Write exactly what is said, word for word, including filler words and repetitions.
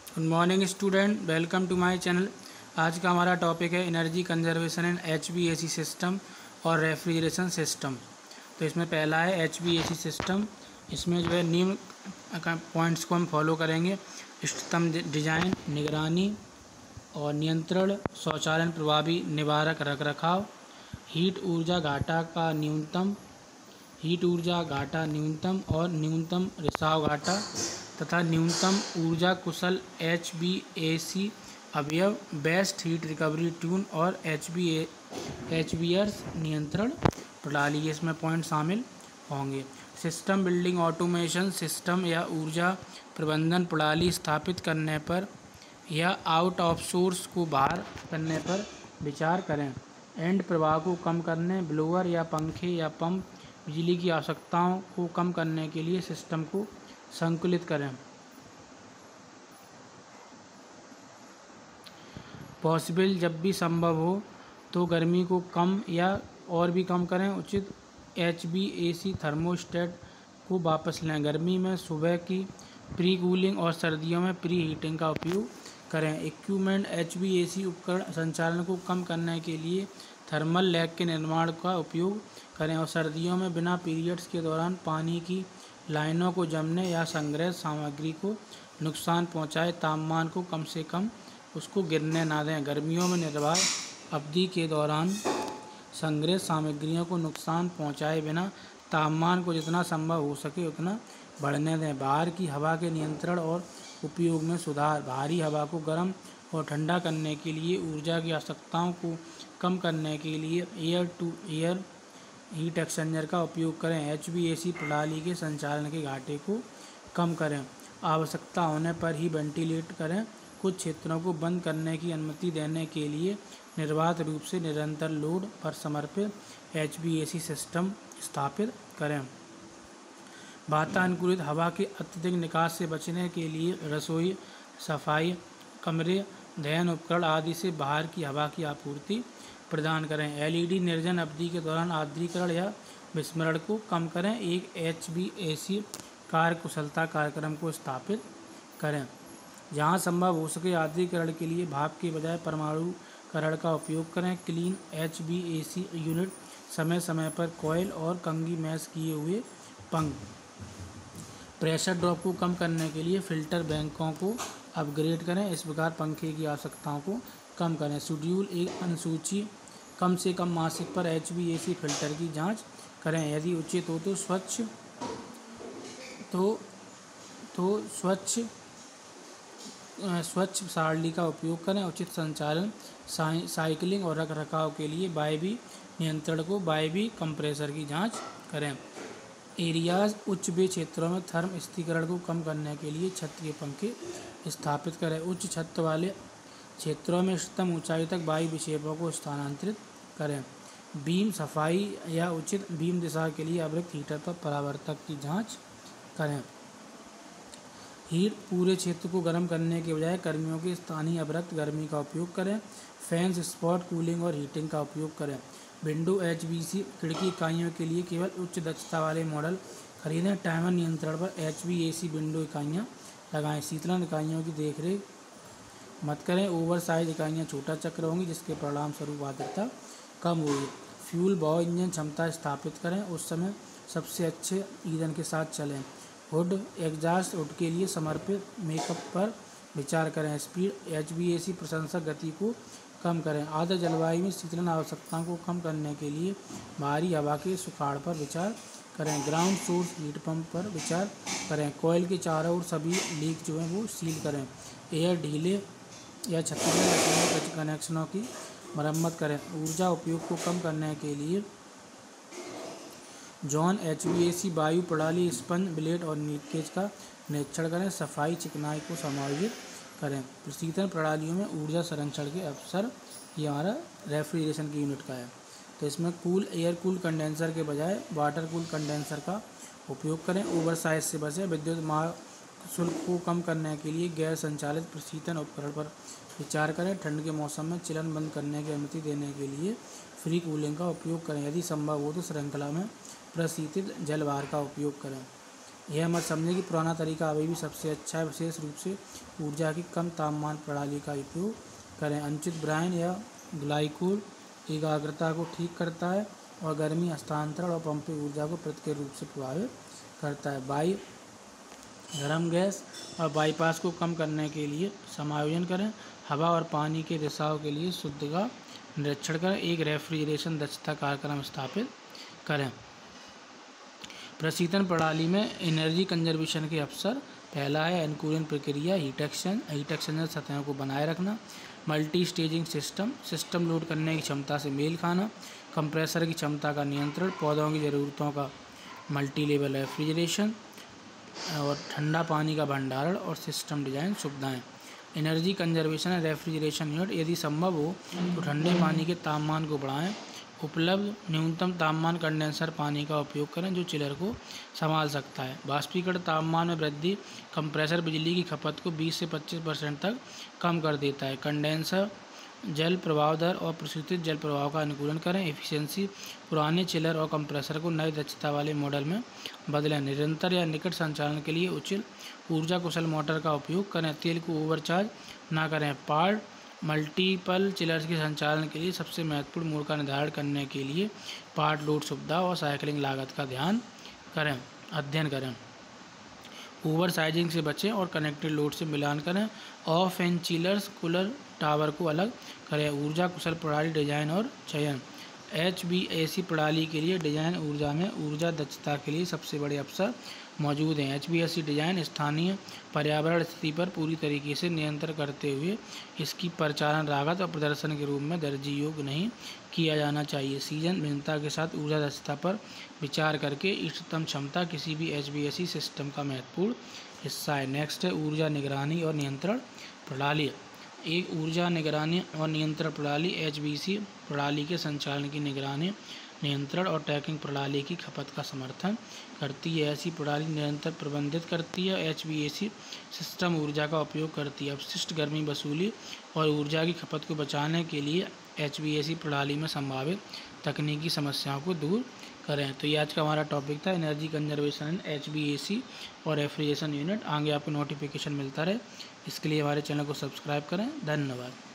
Good morning student, welcome to my channel. आज का हमारा टॉपिक है energy conservation in H V A C system और refrigeration system. तो इसमें पहला है H V A C system. इसमें जो है निम्न पॉइंट्स को हम फॉलो करेंगे। इष्टतम डिजाइन, निगरानी और नियंत्रण, शौचालय प्रभावी निवारक रख रखाव, हीट ऊर्जा घाटा का न्यूनतम हीट ऊर्जा घाटा न्यूनतम और न्यूनतम रिसाव घाटा तथा न्यूनतम ऊर्जा कुशल एच बी ए सी अवयव, बेस्ट हीट रिकवरी ट्यून और H B H B S नियंत्रण प्रणाली, इसमें पॉइंट शामिल होंगे। सिस्टम बिल्डिंग ऑटोमेशन सिस्टम या ऊर्जा प्रबंधन प्रणाली स्थापित करने पर या आउट ऑफ सोर्स को बाहर करने पर विचार करें। एंड प्रवाह को कम करने, ब्लोअर या पंखे या पंप बिजली की आवश्यकताओं को कम करने के लिए सिस्टम को संकुलित करें। पॉसिबल, जब भी संभव हो तो गर्मी को कम या और भी कम करें। उचित H B A C thermostat को वापस लें। गर्मी में सुबह की प्री कूलिंग और सर्दियों में प्री हीटिंग का उपयोग करें। Equipment, H B A C उपकरण संचालन को कम करने के लिए थर्मल लैग के निर्माण का उपयोग करें और सर्दियों में बिना पीरियड्स के दौरान पानी की लाइनों को जमने या संग्रह सामग्री को नुकसान पहुंचाए तापमान को कम से कम उसको गिरने ना दें। गर्मियों में निर्वाह अवधि के दौरान संग्रह सामग्रियों को नुकसान पहुंचाए बिना तापमान को जितना संभव हो सके उतना बढ़ने दें। बाहर की हवा के नियंत्रण और उपयोग में सुधार, बाहरी हवा को गर्म और ठंडा करने के लिए ऊर्जा की आवश्यकताओं को कम करने के लिए air to air heat exchanger का उपयोग करें। एच बी ए सी प्रणाली के संचालन के घाटे को कम करें। आवश्यकता होने पर ही वेंटिलेट करें। कुछ क्षेत्रों को बंद करने की अनुमति देने के लिए निर्बाध रूप से निरंतर लोड पर समर्पित H B A C system स्थापित करें। वातानुकूलित हवा के अत्यधिक निकास से बचने के लिए रसोई, सफाई, कमरे, दहन उपकरण आदि से बाहर की हवा की आपूर्ति प्रदान करें। एल ई डी निर्जन अवधि के दौरान आर्द्रीकरण या विस्मरण को कम करें। एक एच बी ए सी कार्य कुशलता कार्यक्रम को स्थापित करें। जहां संभव हो सके आर्द्रीकरण के लिए भाप के बजाय परमाणुकरण का उपयोग करें। Clean H B A C unit समय समय पर कॉइल और कंघी मैश किए हुए पंख। प्रेशर ड्रॉप को कम करने के लिए फिल्टर बैंकों को अपग्रेड करें। इस प्रकार पंखे की आवश्यकताओं को कम करें। शेड्यूल एक अनुसूची कम से कम मासिक पर H B A C filter की जांच करें। यदि उचित हो तो स्वच्छ तो तो स्वच्छ स्वच्छ सारणी का उपयोग करें। उचित संचालन, साइकिलिंग और रख रखाव के लिए वायवीय नियंत्रण को वायवीय कंप्रेसर की जांच करें। एरियाज, उच्च व्यय क्षेत्रों में थर्म स्थिरीकरण को कम करने के लिए छत के पंखे स्थापित करें। उच्च छत वाले क्षेत्रों में इष्टतम ऊंचाई तक वायु विक्षेपों को स्थानांतरित करें। बीम सफाई या उचित बीम दिशा के लिए अवरक्त हीटर पर परावर्तक की जांच करें। हीट, पूरे क्षेत्र को गर्म करने के बजाय कर्मियों के स्थानीय अवरक्त गर्मी का उपयोग करें। फैंस, स्पॉट कूलिंग और हीटिंग का उपयोग करें। विंडो एच बी सी खिड़की इकाइयों के लिए केवल उच्च दक्षता वाले मॉडल खरीदें। टाइमर नियंत्रण पर H B A C window इकाइयाँ लगाएं। शीतलन इकाइयों की देखरेख मत करें। ओवर साइज इकाइयाँ छोटा चक्र होंगी जिसके परिणाम स्वरूप आर्द्रता कम होगी। फ्यूल बहु इंजन क्षमता स्थापित करें। उस समय सबसे अच्छे ईंधन के साथ चलें। हुड, एग्जॉस्ट हुड के लिए समर्पित मेकअप पर विचार करें। Speed, H B A C प्रशंसक गति को कम करें। आर्द्र जलवायु में शीतलन आवश्यकताओं को कम करने के लिए बाहरी हवा के सुखाड़ पर विचार करें। ग्राउंड सोर्स हीट पंप पर विचार करें। कॉइल के चारों ओर सभी लीक जो हैं वो सील करें। एयर ढीले या क्षतिग्रस्त कनेक्शनों की मरम्मत करें। ऊर्जा उपयोग को कम करने के लिए zone H B A C वायु प्रणाली, स्पंज ब्लेड और लीकेज का निरीक्षण करें। सफाई, चिकनाई को समायोजित करें। प्रशीतन प्रणालियों में ऊर्जा संरक्षण के अवसर, ये हमारा रेफ्रिजरेशन की यूनिट का है। तो इसमें कूल एयर कूल कंडेंसर के बजाय वाटर कूल कंडेंसर का उपयोग करें। ओवर साइज से बचें। विद्युत माह शुल्क को कम करने के लिए गैर संचालित प्रशीतन उपकरण पर विचार करें। ठंड के मौसम में चिलन बंद करने की अनुमति देने के लिए फ्री कूलिंग का उपयोग करें। यदि संभव हो तो श्रृंखला में प्रशीतित जल भार का उपयोग करें। यह मत समझें कि पुराना तरीका अभी भी सबसे अच्छा है। विशेष रूप से ऊर्जा की कम तापमान प्रणाली का उपयोग करें। अनुचित ब्रायन या ग्लाइकोल एकाग्रता को ठीक करता है और गर्मी हस्तांतरण और पंपिंग ऊर्जा को प्रतिक्रिया रूप से प्रभावित करता है। बाई गर्म गैस और बाईपास को कम करने के लिए समायोजन करें। हवा और पानी के रिसाव के लिए शुद्ध का निरीक्षण करें। एक रेफ्रिजरेशन दक्षता कार्यक्रम स्थापित करें। प्रशीतन प्रणाली में एनर्जी कंजर्वेशन के अवसर। पहला है अनुकूलन प्रक्रिया, हीट एक्सचेंज हीट एक्सचेंजर सतहों को बनाए रखना। Multi staging system, system load करने की क्षमता से मेल खाना। कंप्रेसर की क्षमता का नियंत्रण, पौधों की ज़रूरतों का मल्टी लेवल रेफ्रिजरेशन और ठंडा पानी का भंडारण और सिस्टम डिज़ाइन सुविधाएं। एनर्जी कंजर्वेशन रेफ्रिजरेशन यूनिट, यदि संभव हो तो ठंडे पानी के तापमान को बढ़ाएं। उपलब्ध न्यूनतम तापमान कंडेंसर पानी का उपयोग करें जो चिलर को संभाल सकता है। वाष्पीकरण तापमान में वृद्धि कंप्रेसर बिजली की खपत को बीस से पच्चीस परसेंट तक कम कर देता है। कंडेंसर जल प्रवाह दर और प्रशीतित जल प्रवाह का अनुकूलन करें। एफिशिएंसी, पुराने चिलर और कंप्रेसर को नए दक्षता वाले मॉडल में बदलें। निरंतर या निकट संचालन के लिए उचित ऊर्जा कुशल मोटर का उपयोग करें। तेल को ओवरचार्ज ना करें। पार्ट मल्टीपल चिलर्स के संचालन के लिए सबसे महत्वपूर्ण मोड का निर्धारण करने के लिए पार्ट लोड सुविधा और साइकिलिंग लागत का ध्यान करें अध्ययन करें। ओवर साइजिंग से बचें और कनेक्टेड लोड से मिलान करें। Off and chillers cooler tower को अलग करें। ऊर्जा कुशल प्रणाली डिजाइन और चयन। एच बी ए सी प्रणाली के लिए डिजाइन ऊर्जा में ऊर्जा दक्षता के लिए सबसे बड़े अवसर मौजूद हैं। H B A C design स्थानीय पर्यावरण स्थिति पर पूरी तरीके से नियंत्रण करते हुए इसकी परिचालन लागत और प्रदर्शन के रूप में दर्ज योग्य नहीं किया जाना चाहिए। सीजन भिन्नता के साथ ऊर्जा दक्षता पर विचार करके इष्टतम क्षमता किसी भी H B A C system का महत्वपूर्ण हिस्सा है। नेक्स्ट है ऊर्जा निगरानी और नियंत्रण प्रणाली। एक ऊर्जा निगरानी और नियंत्रण प्रणाली एच बी ए सी प्रणाली के संचालन की निगरानी, नियंत्रण और ट्रैकिंग प्रणाली की खपत का समर्थन करती है। ऐसी प्रणाली निरंतर प्रबंधित करती है। H B A C system ऊर्जा का उपयोग करती है। अपशिष्ट गर्मी वसूली और ऊर्जा की खपत को बचाने के लिए एच बी ए सी प्रणाली में संभावित तकनीकी समस्याओं को दूर करें। तो ये आज का हमारा टॉपिक था energy conservation H B A C और रेफ्रिजरेशन यूनिट। आगे आपको नोटिफिकेशन मिलता रहे इसके लिए हमारे चैनल को सब्सक्राइब करें। धन्यवाद।